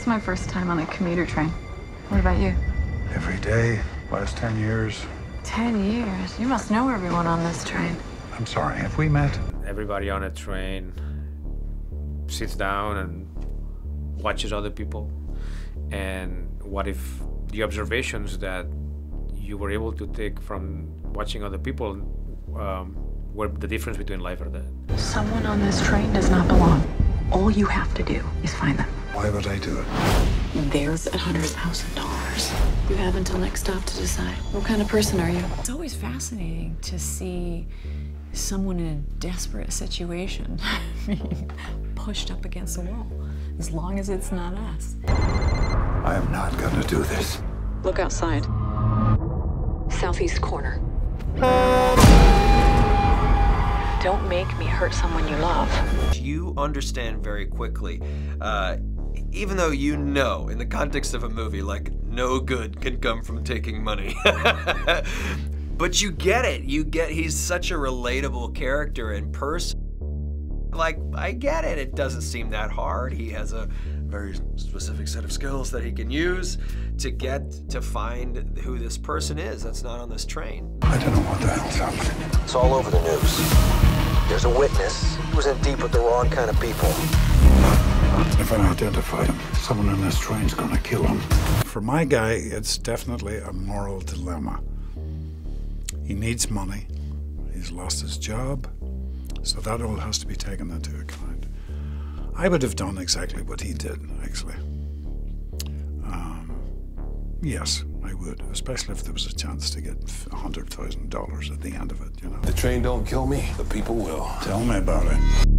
It's my first time on a commuter train. What about you? Every day, last 10 years. 10 years? You must know everyone on this train. I'm sorry, have we met? Everybody on a train sits down and watches other people. And what if the observations that you were able to take from watching other people were the difference between life or death? Someone on this train does not belong. All you have to do is find them. Why would I do it? There's $100,000. You have until next stop to decide. What kind of person are you? It's always fascinating to see someone in a desperate situation being pushed up against the wall, as long as it's not us. I am not gonna do this. Look outside. Southeast corner. Don't make me hurt someone you love. You understand very quickly, even though you know, in the context of a movie, like, no good can come from taking money. But you get it. He's such a relatable character in person. Like, I get it. It doesn't seem that hard. He has a very specific set of skills that he can use to find who this person is that's not on this train. I don't know what the hell's happening. It's all over the news. There's a witness who's in deep with the wrong kind of people. If I identify him, someone on this train's gonna kill him. For my guy, it's definitely a moral dilemma. He needs money. He's lost his job. So that all has to be taken into account. I would have done exactly what he did, actually. Yes, I would, especially if there was a chance to get $100,000 at the end of it, you know. The train don't kill me, the people will. Tell me about it.